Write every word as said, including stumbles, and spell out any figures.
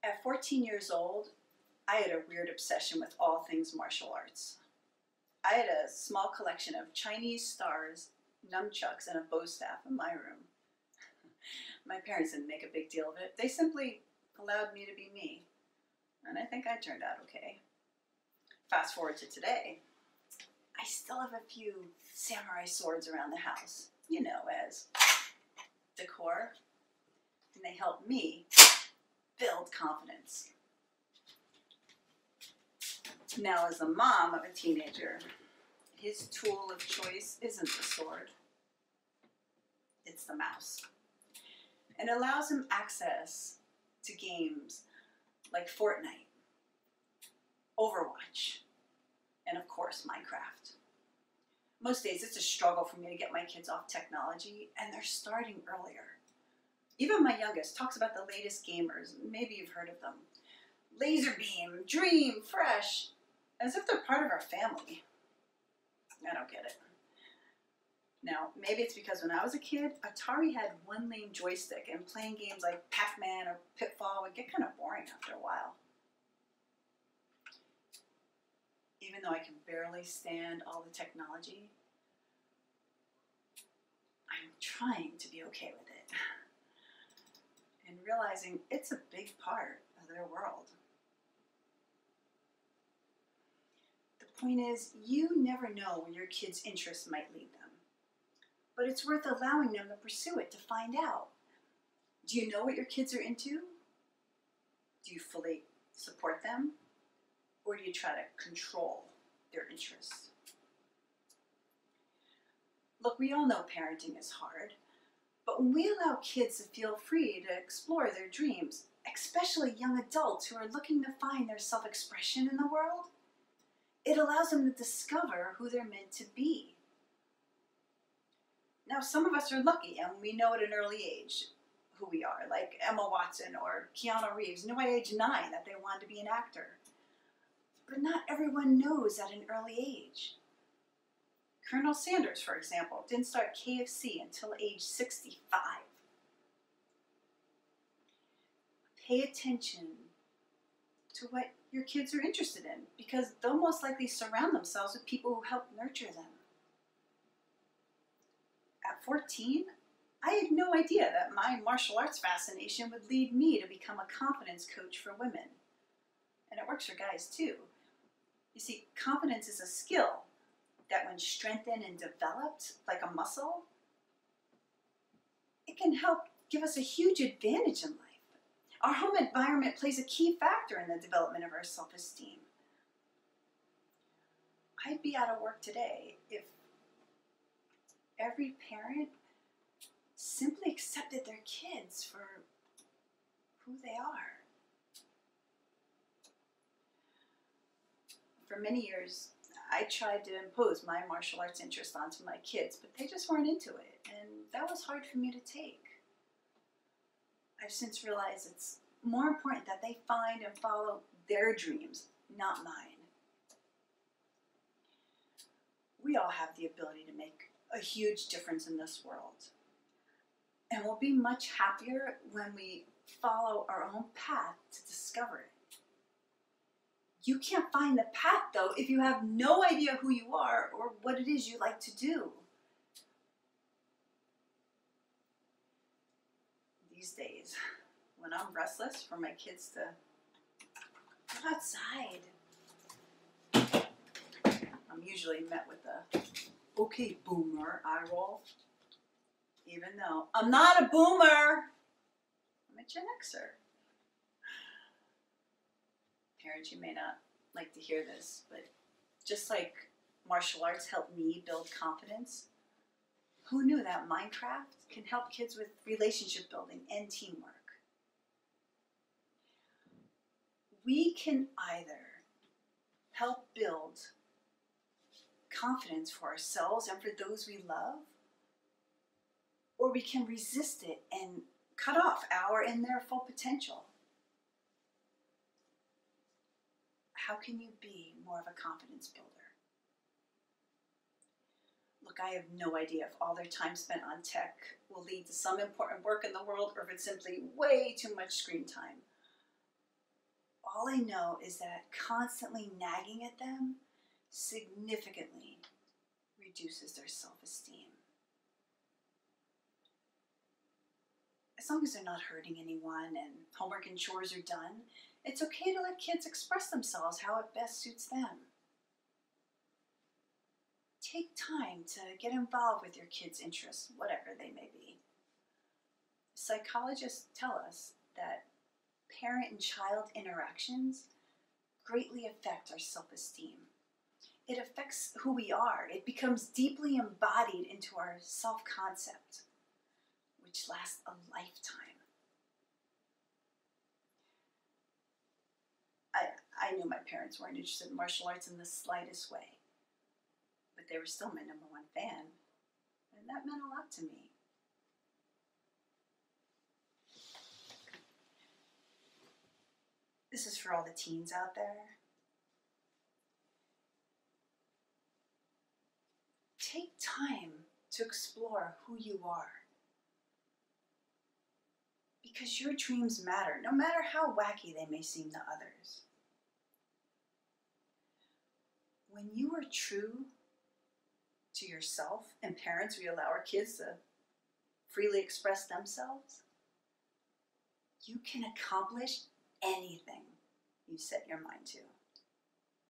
At fourteen years old, I had a weird obsession with all things martial arts. I had a small collection of Chinese stars, nunchucks, and a bow staff in my room. My parents didn't make a big deal of it. They simply allowed me to be me. And I think I turned out okay. Fast forward to today, I still have a few samurai swords around the house, you know, as decor, and they help me build confidence. Now, as the mom of a teenager, his tool of choice isn't the sword, it's the mouse. And it allows him access to games like Fortnite, Overwatch, and of course, Minecraft. Most days it's a struggle for me to get my kids off technology, and they're starting earlier. Even my youngest talks about the latest gamers. Maybe you've heard of them. Laserbeam, Dream, Fresh, as if they're part of our family. I don't get it. Now, maybe it's because when I was a kid, Atari had one lane joystick, and playing games like Pac-Man or Pitfall would get kind of boring after a while. Even though I can barely stand all the technology, I'm trying to be okay with it. And realizing it's a big part of their world. The point is, you never know where your kids' interests might lead them. But it's worth allowing them to pursue it to find out. Do you know what your kids are into? Do you fully support them? Or do you try to control their interests? Look, we all know parenting is hard, but when we allow kids to feel free to explore their dreams, especially young adults who are looking to find their self-expression in the world, it allows them to discover who they're meant to be. Now, some of us are lucky, and we know at an early age who we are, like Emma Watson or Keanu Reeves knew at age nine that they wanted to be an actor. But not everyone knows at an early age. Colonel Sanders, for example, didn't start K F C until age sixty-five. Pay attention to what your kids are interested in, because they'll most likely surround themselves with people who help nurture them. At fourteen, I had no idea that my martial arts fascination would lead me to become a confidence coach for women. And it works for guys too. You see, confidence is a skill that when strengthened and developed like a muscle, it can help give us a huge advantage in life. Our home environment plays a key factor in the development of our self-esteem. I'd be out of work today if every parent simply accepted their kids for who they are. For many years, I tried to impose my martial arts interest onto my kids, but they just weren't into it, and that was hard for me to take. I've since realized it's more important that they find and follow their dreams, not mine. We all have the ability to make a huge difference in this world, and we'll be much happier when we follow our own path to discover it. You can't find the path, though, if you have no idea who you are or what it is you like to do. These days, when I'm restless for my kids to go outside, I'm usually met with a, okay, boomer, eye roll. Even though I'm not a boomer, I'm a Gen Xer. Parents, you may not like to hear this, but just like martial arts helped me build confidence, who knew that Minecraft can help kids with relationship building and teamwork? We can either help build confidence for ourselves and for those we love, or we can resist it and cut off our and their full potential. How can you be more of a confidence builder? Look, I have no idea if all their time spent on tech will lead to some important work in the world, or if it's simply way too much screen time. all I know is that constantly nagging at them significantly reduces their self-esteem. As long as they're not hurting anyone and homework and chores are done, it's okay to let kids express themselves how it best suits them. Take time to get involved with your kids' interests, whatever they may be. Psychologists tell us that parent and child interactions greatly affect our self-esteem. It affects who we are. It becomes deeply embodied into our self-concept, which lasts a lifetime. I, I knew my parents weren't interested in martial arts in the slightest way, but they were still my number one fan, and that meant a lot to me. This is for all the teens out there. Take time to explore who you are. Because your dreams matter, no matter how wacky they may seem to others. When you are true to yourself, and parents, we allow our kids to freely express themselves, you can accomplish anything you set your mind to.